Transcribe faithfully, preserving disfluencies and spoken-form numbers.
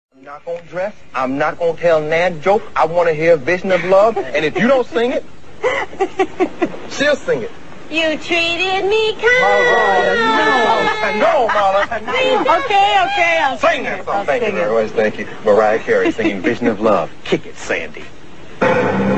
I'm not gonna dress. I'm not gonna tell Nan joke. I want to hear Vision of Love. And if you don't sing it, she'll sing it. You treated me kind. Mariah, no, no, Mariah. Okay, okay, I'll Sing that song. Thank you very much. Thank you. Mariah Carey singing Vision of Love. Kick it, Sandy.